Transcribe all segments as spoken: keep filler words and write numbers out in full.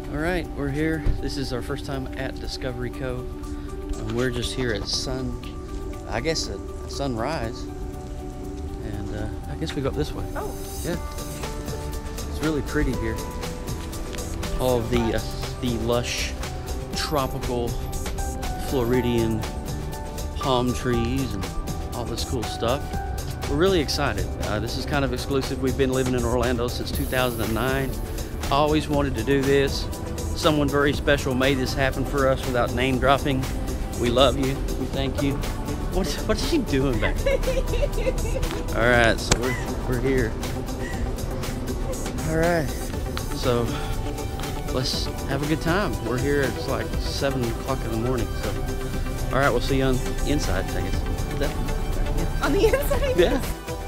Alright, we're here. This is our first time at Discovery Cove. Um, we're just here at sun, I guess at sunrise. And uh, I guess we go up this way. Oh. Yeah. It's really pretty here. All of the, uh, the lush, tropical, Floridian palm trees and all this cool stuff. We're really excited. Uh, this is kind of exclusive. We've been living in Orlando since two thousand nine. Always wanted to do this. Someone very special made this happen for us without name dropping. We love you. We thank you. What's what's she doing back there? All right, so we're we're here. All right, so let's have a good time. We're here. It's like seven o'clock in the morning. So, all right, we'll see you on the inside, I guess. Is that, yeah. On the inside? Yeah.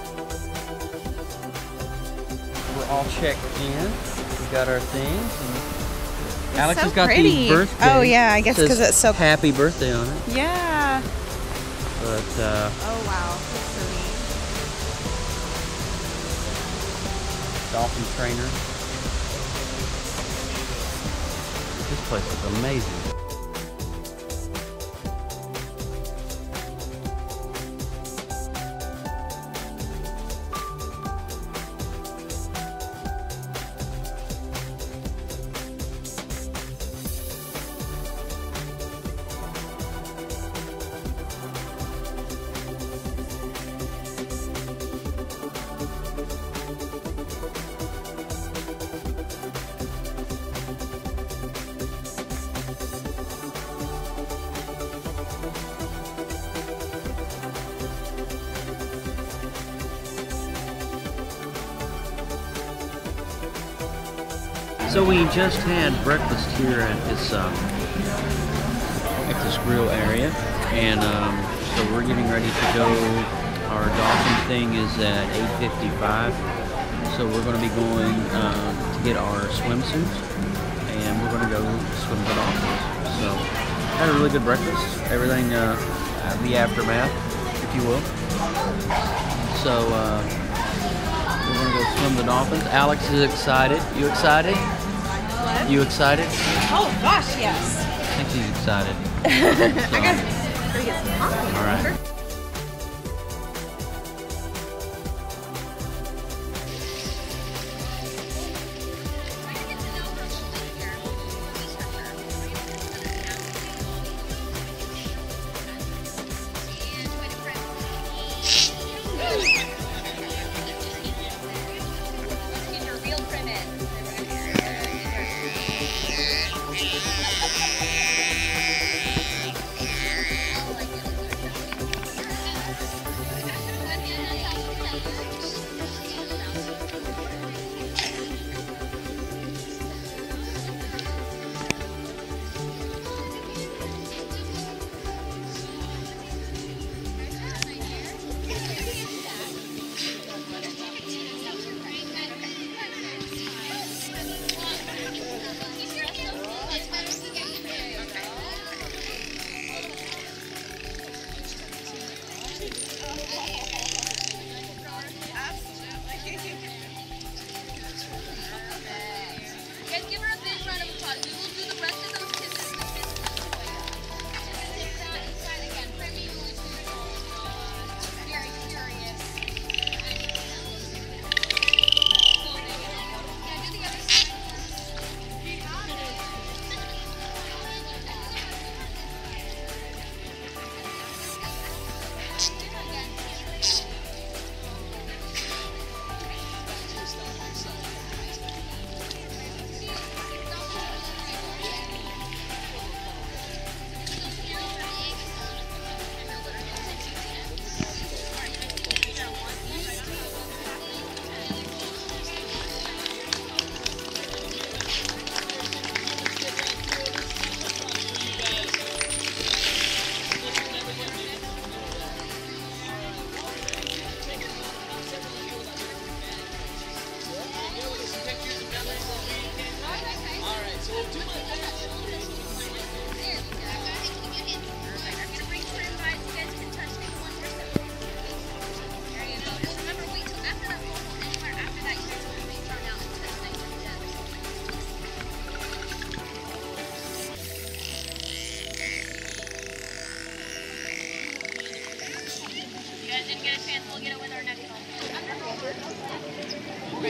We're all checked in. We got our things. And Alex so has got pretty. the birthday. Oh yeah, I guess because it's so happy birthday on it. Yeah. But uh, oh wow, that's so neat. dolphin trainer. This place is amazing. So we just had breakfast here at this um, at this grill area, and um, so we're getting ready to go. Our dolphin thing is at eight fifty-five, so we're going to be going uh, to get our swimsuits, and we're going to go swim the dolphins. So had a really good breakfast. Everything, uh, the aftermath, if you will. So. Uh, We're gonna go swim the dolphins. Alex is excited. You excited? What? You excited? Oh gosh, yes. I think she's excited. I got to get some coffee. All right.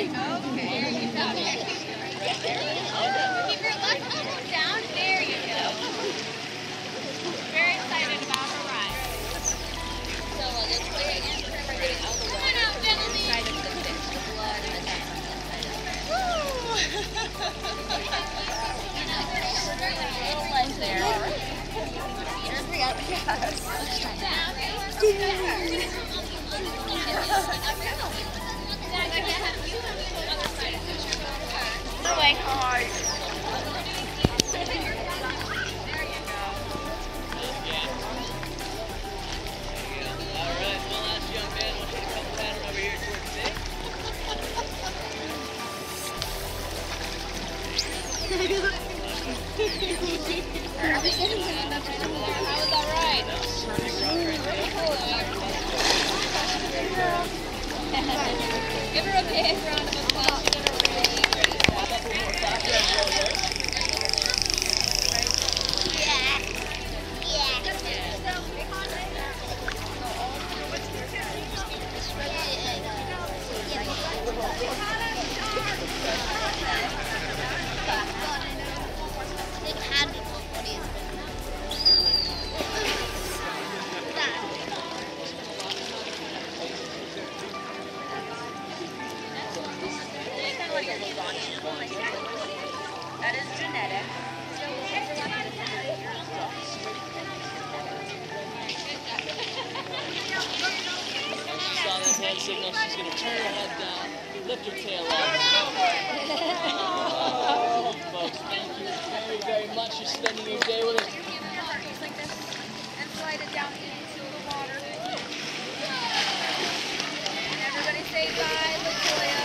your left elbow down. There you go. Very excited about her ride. So uh, let's play again. We're getting out the water. Come on out, Melanie. Try to fix the blood and then Woo! You know, little legs there. No way. Alright, one last young man. I want you to come pattern over here towards me. How was that ride? Give her a big round of applause. She's gonna really, really Yeah. Yeah. That is genetic. She saw that hand signal. She's going to turn her head down, lift her tail up. Oh, folks, thank you very, very much for spending your day with us. Like this and slide it down into the water. And everybody say bye, LaToya.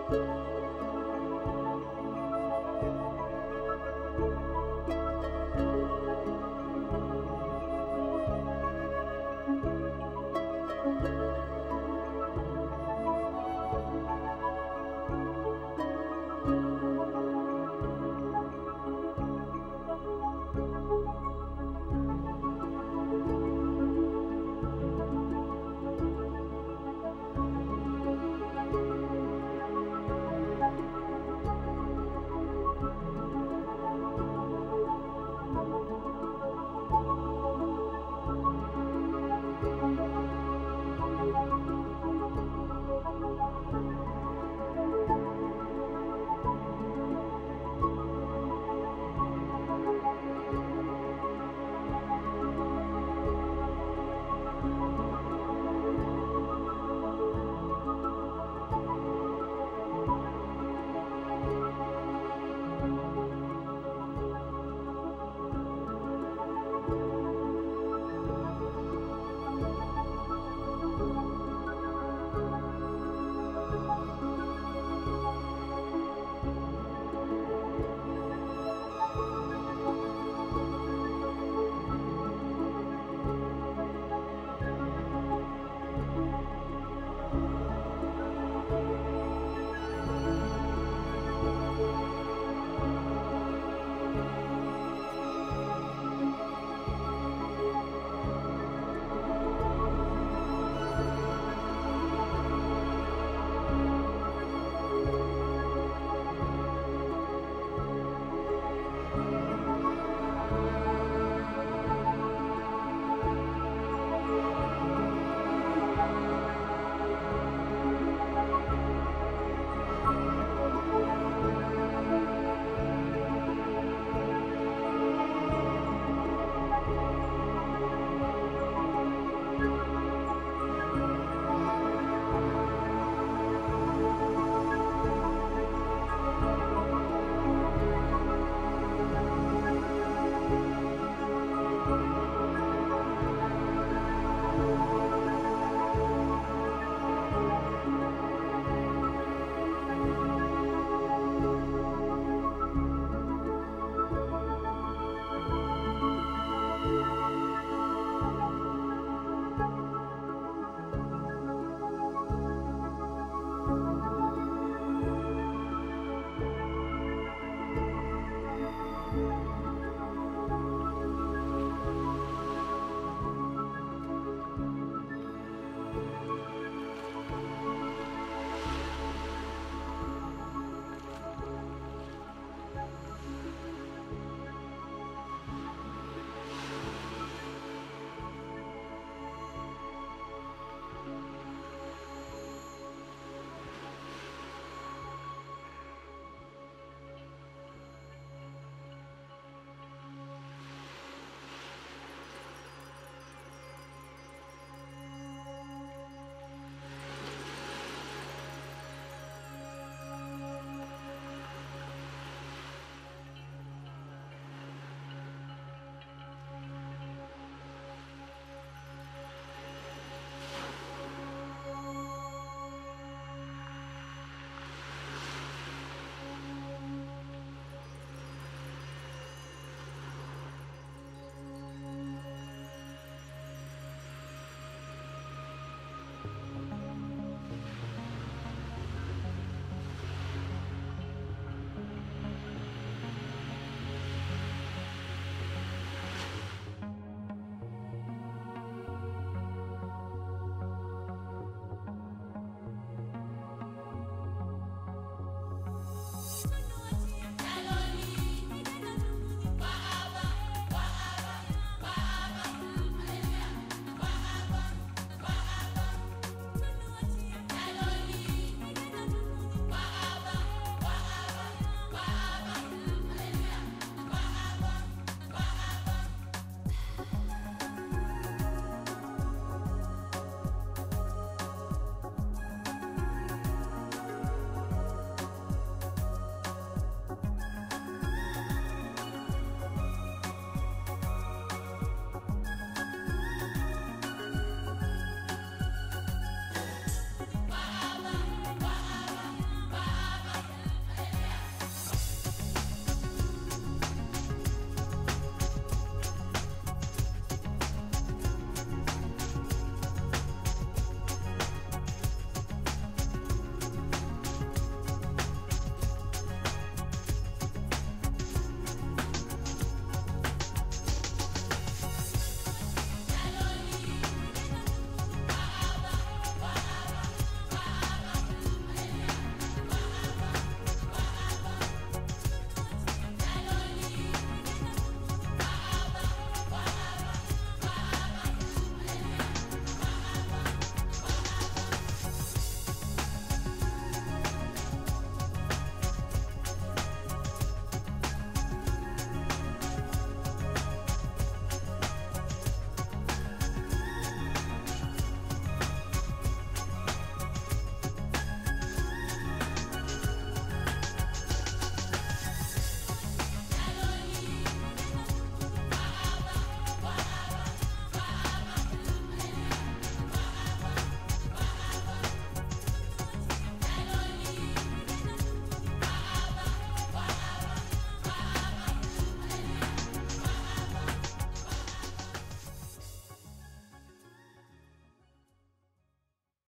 Bye.